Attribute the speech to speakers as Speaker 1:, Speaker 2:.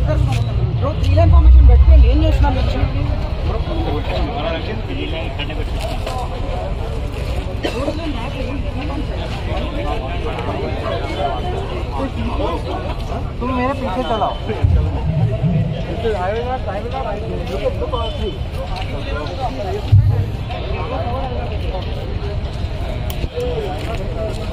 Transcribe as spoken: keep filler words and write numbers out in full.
Speaker 1: Bro three line formation పెట్టుకోండి. ఏం చేస్తున్నారు तुम मेरे पीछे चलाओ. I will not, I will not, I will not.